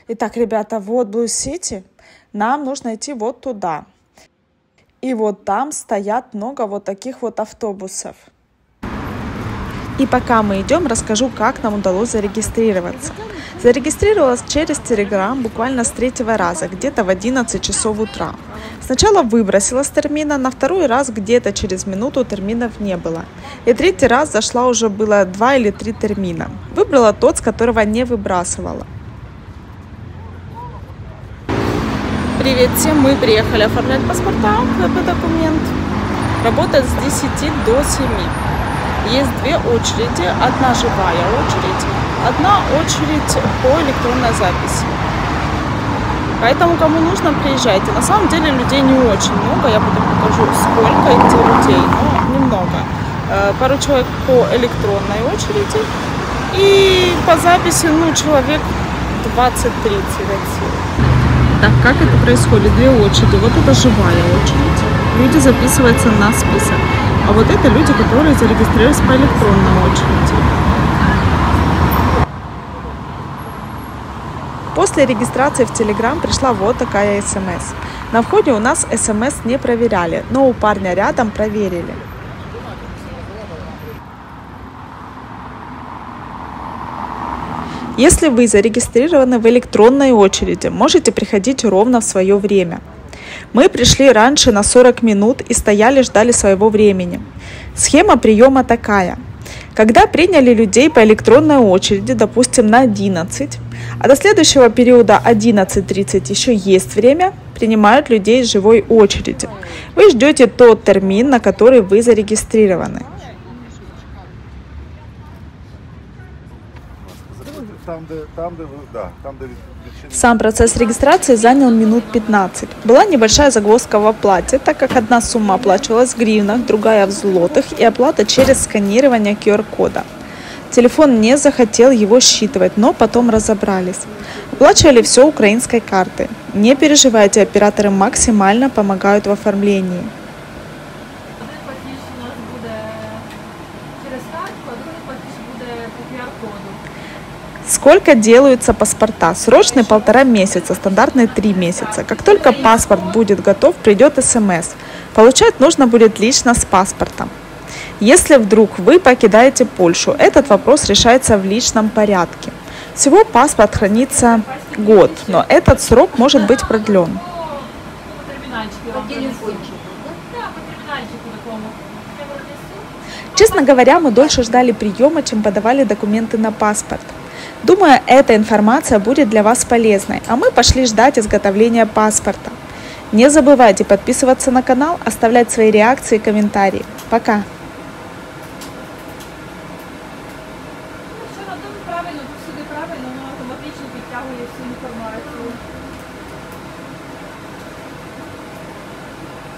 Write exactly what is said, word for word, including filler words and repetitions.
Итак, ребята, вот Blue City. Нам нужно идти вот туда. И вот там стоят много вот таких вот автобусов. И пока мы идем, расскажу, как нам удалось зарегистрироваться. Зарегистрировалась через Telegram буквально с третьего раза, где-то в одиннадцать часов утра. Сначала выбросила с термина, на второй раз где-то через минуту терминов не было. И третий раз зашла уже было два или три термина. Выбрала тот, с которого не выбрасывала. Привет всем, мы приехали оформлять паспорта, ВП документ. Работает с десяти до семи. Есть две очереди, одна живая очередь, одна очередь по электронной записи. Поэтому, кому нужно, приезжайте. На самом деле людей не очень много, я потом покажу, сколько этих людей, но немного. Пару человек по электронной очереди и по записи, ну, человек двадцать-тридцать от силы. Так, как это происходит? Две очереди. Вот это живая очередь. Люди записываются на список. А вот это люди, которые зарегистрировались по электронной очереди. После регистрации в Telegram пришла вот такая смс. На входе у нас смс не проверяли, но у парня рядом проверили. Если вы зарегистрированы в электронной очереди, можете приходить ровно в свое время. Мы пришли раньше на сорок минут и стояли, ждали своего времени. Схема приема такая. Когда приняли людей по электронной очереди, допустим, на одиннадцать, а до следующего периода одиннадцать тридцать еще есть время, принимают людей из живой очереди. Вы ждете тот термин, на который вы зарегистрированы. Там, де, там, де, да, там, де Сам процесс регистрации занял минут пятнадцать. Была небольшая загвоздка в оплате, так как одна сумма оплачивалась в гривнах, другая в злотых и оплата через сканирование ку ар кода. Телефон не захотел его считывать, но потом разобрались. Оплачивали все украинской картой. Не переживайте, операторы максимально помогают в оформлении. Сколько делаются паспорта? Срочный полтора месяца, стандартный три месяца. Как только паспорт будет готов, придет смс. Получать нужно будет лично с паспортом. Если вдруг вы покидаете Польшу, этот вопрос решается в личном порядке. Всего паспорт хранится год, но этот срок может быть продлен. Честно говоря, мы дольше ждали приема, чем подавали документы на паспорт. Думаю, эта информация будет для вас полезной, а мы пошли ждать изготовления паспорта. Не забывайте подписываться на канал, оставлять свои реакции и комментарии. Пока! Правильно, тут всюди правильно, воно автоматично підтягує всю інформацію.